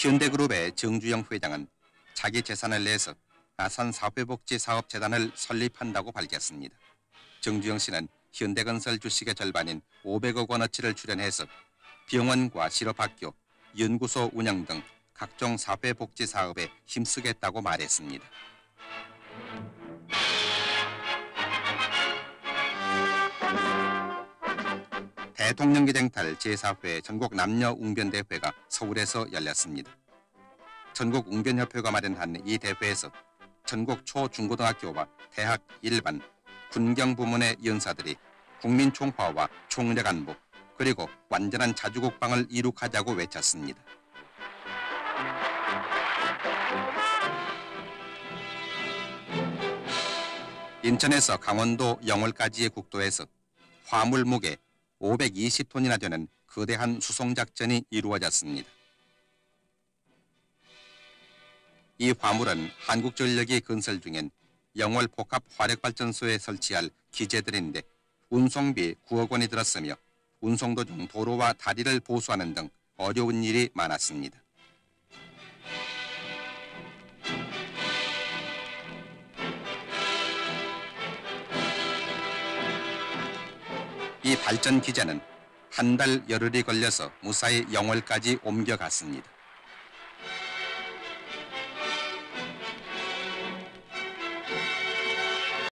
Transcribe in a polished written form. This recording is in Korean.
현대그룹의 정주영 회장은 자기 재산을 내서 아산사회복지사업재단을 설립한다고 밝혔습니다. 정주영 씨는 현대건설 주식의 절반인 500억 원어치를 출연해서 병원과 실업학교, 연구소 운영 등 각종 사회복지 사업에 힘쓰겠다고 말했습니다. 대통령기 쟁탈 제4회 전국 남녀 웅변대회가 서울에서 열렸습니다. 전국웅변협회가 마련한 이 대회에서 전국 초중고등학교와 대학 일반, 군경 부문의 연사들이 국민 총화와 총력 안보 그리고 완전한 자주국방을 이룩하자고 외쳤습니다. 인천에서 강원도 영월까지의 국도에서 화물 무게 520톤이나 되는 거대한 수송작전이 이루어졌습니다. 이 화물은 한국전력이 건설 중인 영월 복합화력발전소에 설치할 기재들인데 운송비 9억 원이 들었으며 운송 도중 도로와 다리를 보수하는 등 어려운 일이 많았습니다. 이 발전 기제는 한 달 열흘이 걸려서 무사히 영월까지 옮겨갔습니다.